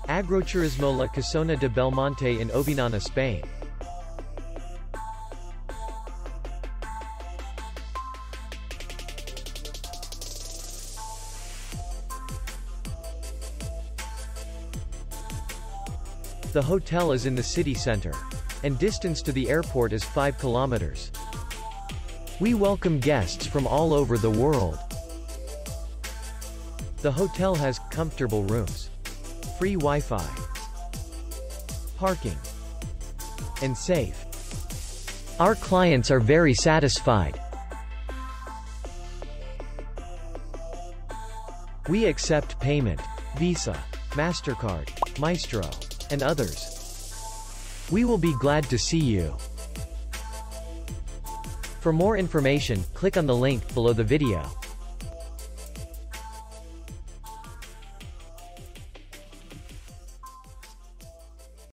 Agroturismo La Casona de Belmonte in Ovinana, Spain. The hotel is in the city center, and distance to the airport is 5 kilometers. We welcome guests from all over the world. The hotel has comfortable rooms, free Wi-Fi, parking, and safe. Our clients are very satisfied. We accept payment, Visa, MasterCard, Maestro, and others. We will be glad to see you. For more information, click on the link below the video.